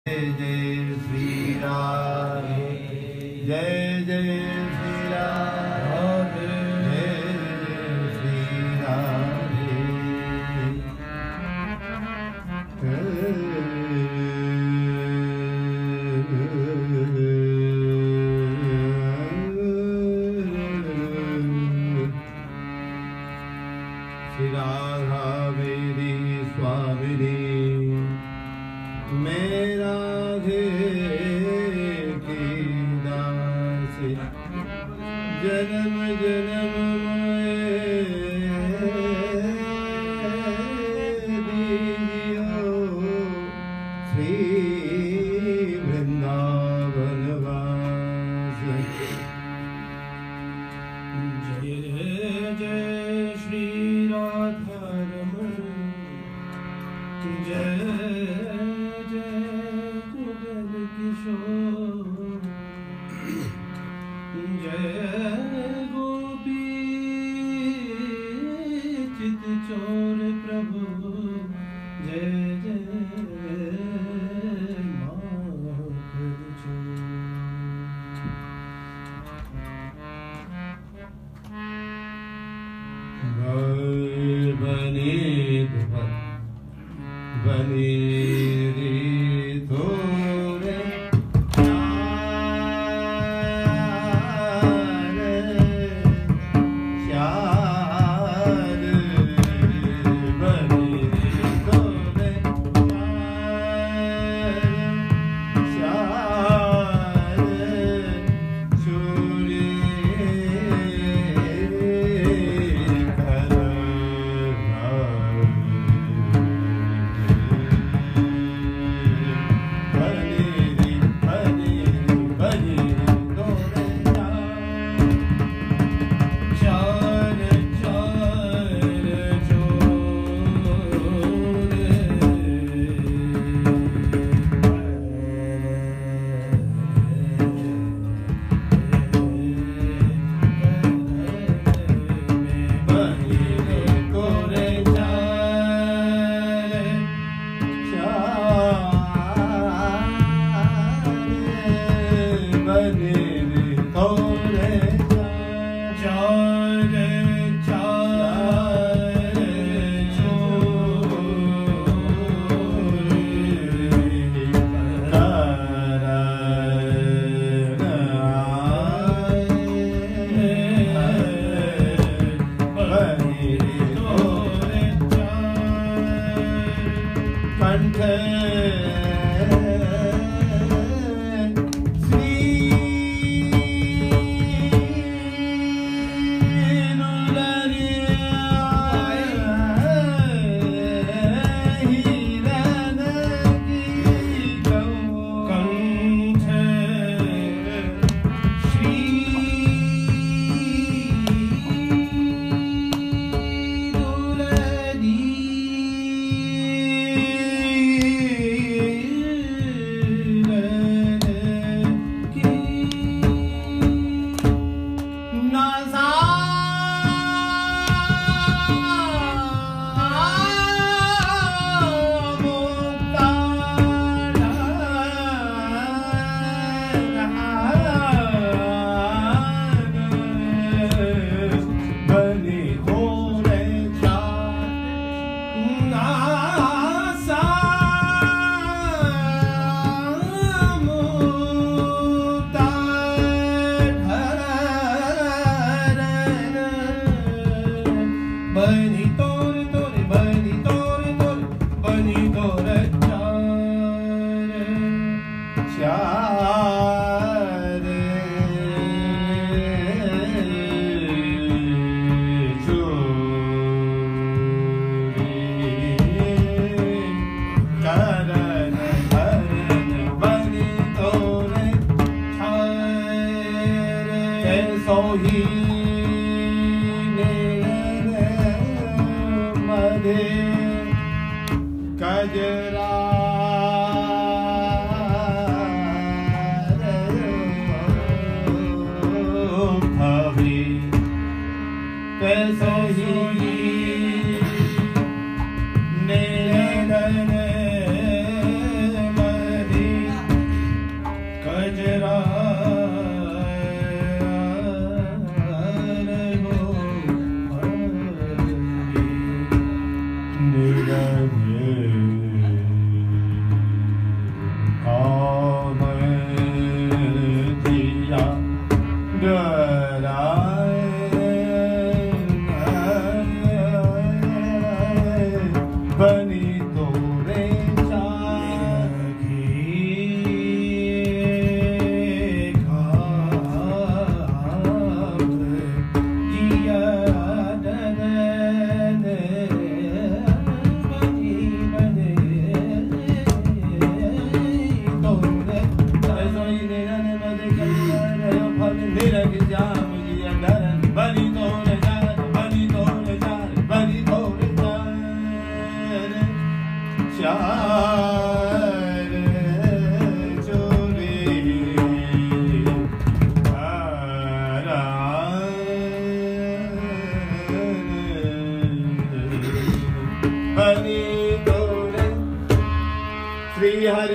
जय जय श्री राधे, जय जय श्री राधे, जय जय श्री राधे। श्री राधा मेरी स्वामिनी, मैं राधे की दासी, जन्म जन्म दीजियो श्री वृंदावन वास। जय जय श्री राधा रमण, जय किशोर, जय गोपी चित चोर प्रभु, जय जय माखन चोर। बने बने रे थोरे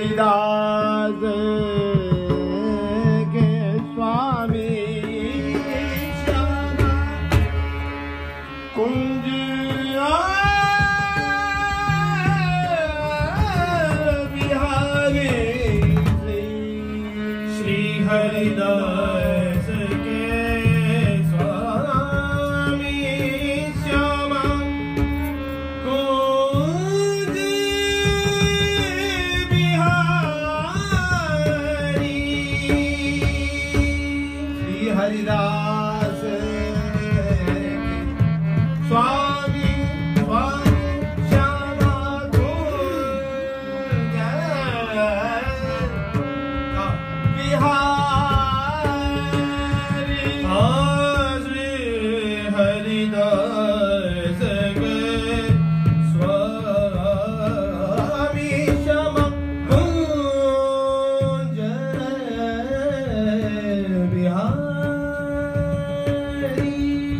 हरिदास के स्वामी श्यामा कुंज बिहारी श्री हरिदास के स्वामी श्यामा कुंज बिहारी श्री हरिदास स्वामी श्यामा कुंज बिहारी श्री हरिदास के स्वामी श्यामा कुंज बिहारी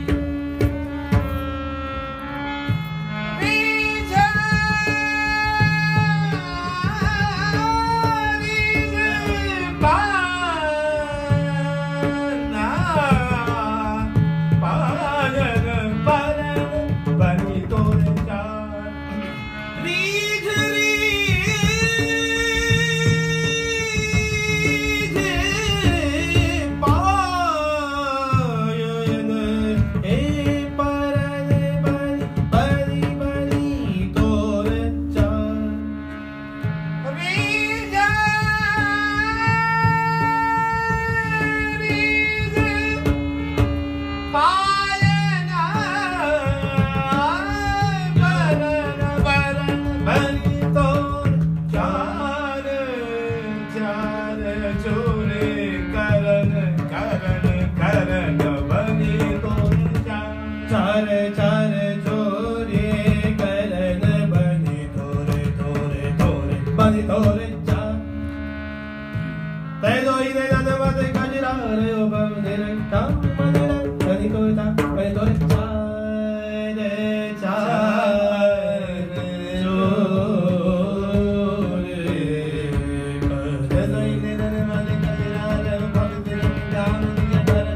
चार चार चोरे करन बनी तोरे तोरे तोरे बनी तोरे चार तैलो ही दे जाने वाले काजरा रे ओ बने रे काम बने रे बनी तोरे चार बनी तोरे चार चार चोरे तैलो ही दे जाने वाले काजरा रे ओ बने रे काम दिया करन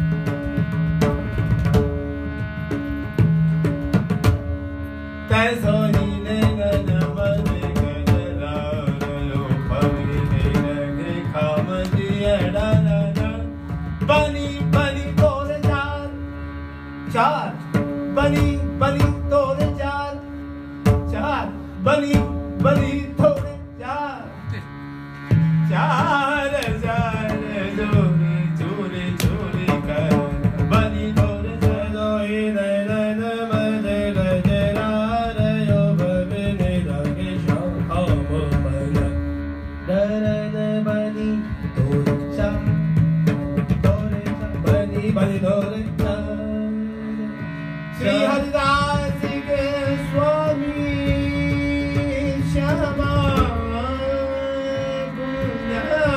कैसो ही ने गन मने गजरा रो पवनी ने लगे खाम दिया डाना बनी बनी तोरे चार चार बनी बनी तोरे चार चार बनी बनी तोरे चार चार चार चोरी चोरी चोरी कर बनी तोरे तैलो ही दे जाने वाले काजरा रे ओ बने लगे शाम बने डरन बनी तोरे चार बनी बनी तोरे चार श्री हरिदास के स्वामी श्यामा कुंज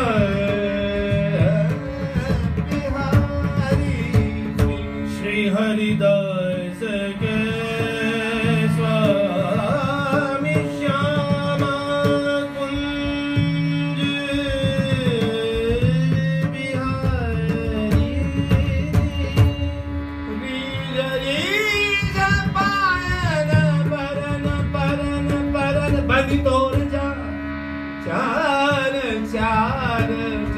बिहारी श्री हरिदास के स्वामी श्यामा कुंज बिहारी बनी तोर चार चार चार